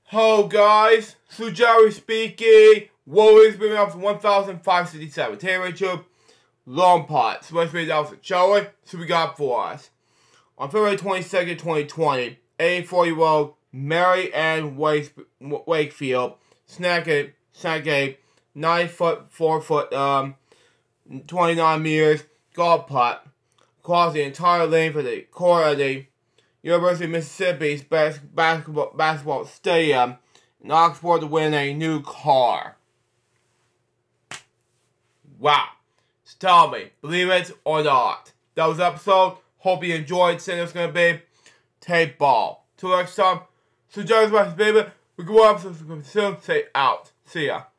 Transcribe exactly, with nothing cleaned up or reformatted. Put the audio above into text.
Hello guys, Sujari speaking. Warriors moving up to one thousand five hundred sixty-seven. Today Rachel, long pot. So let's read out for Charlie. So we got for us. On February twenty-second, twenty twenty, eighty-four-year-old Mary Ann Wakefield snagged a, snagged a nine foot, four foot, um, twenty-nine meters golf putt across the entire length of the court of the University of Mississippi's bas basketball, basketball stadium in Oxford to win a new car. Wow. So tell me, believe it or not. That was the episode. Hope you enjoyed. Saying it's going to be tape ball. Till next time, so Joe's my baby. We go up, so soon. Say out. See ya.